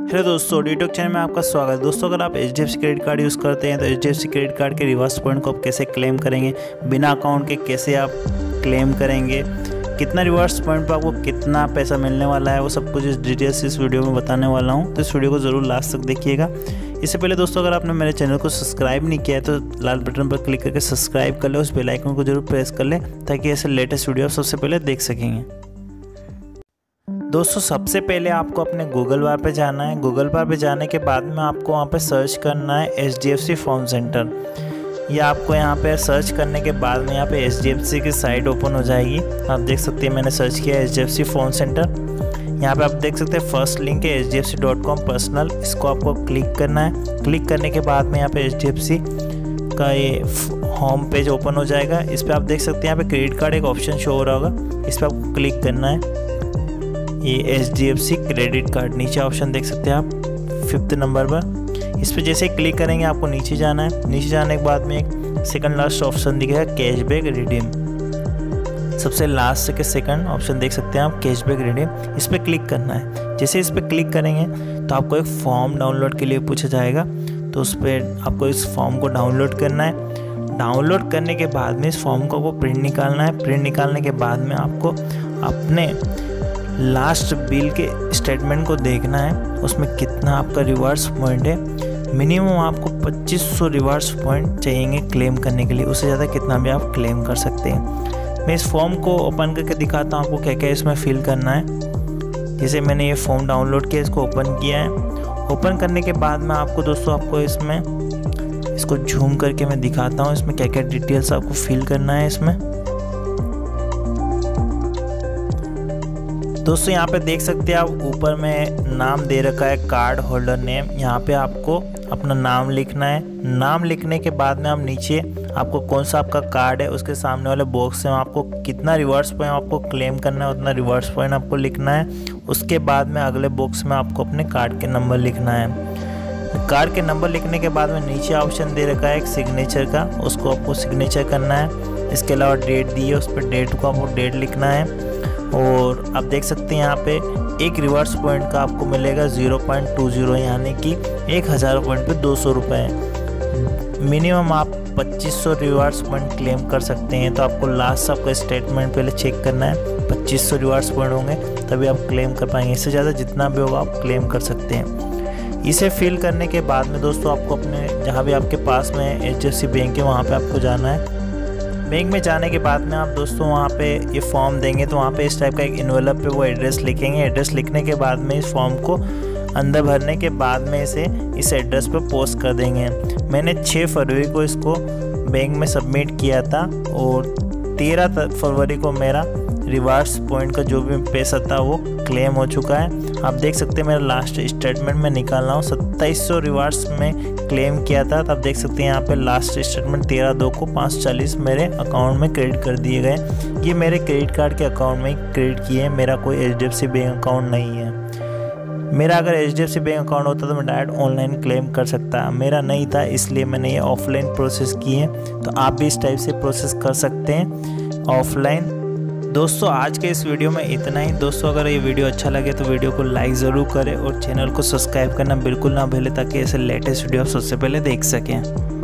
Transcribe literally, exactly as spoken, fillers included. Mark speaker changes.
Speaker 1: Hello दोस्तों, YouTube channel में आपका स्वागत है। दोस्तों, अगर आप H D F C credit card use करते हैं तो H D F C credit card के रिवर्स पॉइंट को आप कैसे क्लेम करेंगे, बिना अकाउंट के कैसे आप क्लेम करेंगे, कितना रिवर्स पॉइंट पर आपको कितना पैसा मिलने वाला है, वो सब कुछ इस डिटेल्स इस वीडियो में बताने वाला हूँ। तो इस वीडियो को ज़रूर लास्ट तक देखिएगा। इससे पहले दोस्तों, अगर आपने मेरे चैनल को सब्सक्राइब नहीं किया है तो लाल बटन पर क्लिक करके सब्सक्राइब कर ले, उस बेल आइकन को जरूर प्रेस कर ले ताकि ऐसे लेटेस्ट वीडियो सबसे पहले देख सकेंगे। दोस्तों, सबसे पहले आपको अपने गूगल बार पे जाना है। गूगल बार पे जाने के बाद में आपको वहाँ पे सर्च करना है H D F C phone centre. ये आपको यहाँ पे सर्च करने के बाद में यहाँ पे एच डी एफ सी की साइट ओपन हो जाएगी। आप देख सकते हैं मैंने सर्च किया H D F C phone centre. यहाँ पे आप देख सकते हैं फर्स्ट लिंक है H D F C dot com personal. इसको आपको क्लिक करना है। क्लिक करने के बाद में यहाँ पे एच डी एफ सी का ये होम पेज ओपन हो जाएगा। इस पर आप देख सकते हैं यहाँ पे क्रेडिट कार्ड एक ऑप्शन शो हो रहा होगा, इस पर आपको क्लिक करना है। ये H D F C credit card नीचे ऑप्शन देख सकते हैं आप फिफ्थ नंबर पर। इस पर जैसे क्लिक करेंगे आपको नीचे जाना है। नीचे जाने के बाद में एक सेकंड लास्ट ऑप्शन दिखेगा कैशबैक रिडीम। सबसे लास्ट के सेकंड ऑप्शन देख सकते हैं आप कैशबैक रिडीम। इस पर क्लिक करना है। जैसे इस पर क्लिक करेंगे तो आपको एक फॉर्म डाउनलोड के लिए पूछा जाएगा, तो उस पर आपको इस फॉर्म को डाउनलोड करना है। डाउनलोड करने के बाद में इस फॉर्म को आपको प्रिंट निकालना है। प्रिंट निकालने के बाद में आपको अपने लास्ट बिल के स्टेटमेंट को देखना है, उसमें कितना आपका रिवर्स पॉइंट है। मिनिमम आपको पच्चीस सौ रिवर्स पॉइंट चाहिए क्लेम करने के लिए, उससे ज़्यादा कितना भी आप क्लेम कर सकते हैं। मैं इस फॉर्म को ओपन करके दिखाता हूँ आपको क्या क्या इसमें फिल करना है। जैसे मैंने ये फॉर्म डाउनलोड किया, इसको ओपन किया है। ओपन करने के बाद में आपको दोस्तों आपको इसमें इसको झूम करके मैं दिखाता हूँ इसमें क्या क्या डिटेल्स आपको फिल करना है। इसमें दोस्तों यहाँ पे देख सकते हैं आप ऊपर में नाम दे रखा है कार्ड होल्डर नेम। यहाँ पे आपको अपना नाम लिखना है। नाम लिखने के बाद में आप नीचे आपको कौन सा आपका कार्ड है उसके सामने वाले बॉक्स में आपको कितना रिवर्स पॉइंट आपको क्लेम करना है उतना रिवर्स पॉइंट आपको लिखना है। उसके बाद में अगले बॉक्स में आपको अपने कार्ड के नंबर लिखना है। कार्ड के नंबर लिखने के बाद में नीचे ऑप्शन दे रखा है एक सिग्नेचर का, उसको आपको सिग्नेचर करना है। इसके अलावा डेट दी है, उस पर डेट को आपको डेट लिखना है। और आप देख सकते हैं यहाँ पे एक रिवर्स पॉइंट का आपको मिलेगा ज़ीरो पॉइंट टू ज़ीरो, यानी कि एक हज़ार पॉइंट पे दो सौ रुपये। मिनिमम आप पच्चीस सौ रिवर्स पॉइंट क्लेम कर सकते हैं। तो आपको लास्ट आपका स्टेटमेंट पहले चेक करना है। पच्चीस सौ रिवर्स पॉइंट होंगे तभी आप क्लेम कर पाएंगे। इससे ज़्यादा जितना भी होगा आप क्लेम कर सकते हैं। इसे फिल करने के बाद में दोस्तों आपको अपने जहाँ भी आपके पास में H D F C bank है वहाँ पर आपको जाना है। बैंक में जाने के बाद में आप दोस्तों वहाँ पे ये फॉर्म देंगे तो वहाँ पे इस टाइप का एक इन्वेलप पे वो एड्रेस लिखेंगे। एड्रेस लिखने के बाद में इस फॉर्म को अंदर भरने के बाद में इसे इस एड्रेस पे पोस्ट कर देंगे। मैंने छः फरवरी को इसको बैंक में सबमिट किया था और तेरह फरवरी को मेरा रिवर्स पॉइंट का जो भी पैसा था वो क्लेम हो चुका है। आप देख सकते हैं मेरा लास्ट स्टेटमेंट में निकाल रहा हूँ, सत्ताईस सौ रिवर्स में क्लेम किया था। तो आप देख सकते हैं यहाँ पे लास्ट स्टेटमेंट तेरह दो को पाँच चालीस मेरे अकाउंट में क्रेडिट कर दिए गए। ये मेरे क्रेडिट कार्ड के अकाउंट में ही क्रेडिट किए हैं, मेरा कोई H D F C bank account नहीं है। मेरा अगर H D F C bank account होता तो मैं डायरेक्ट ऑनलाइन क्लेम कर सकता, मेरा नहीं था इसलिए मैंने ये ऑफलाइन प्रोसेस की है। तो आप भी इस टाइप से प्रोसेस कर सकते हैं ऑफलाइन। दोस्तों, आज के इस वीडियो में इतना ही। दोस्तों, अगर ये वीडियो अच्छा लगे तो वीडियो को लाइक ज़रूर करें और चैनल को सब्सक्राइब करना बिल्कुल ना भूलें ताकि ऐसे लेटेस्ट वीडियो आप सबसे पहले देख सकें।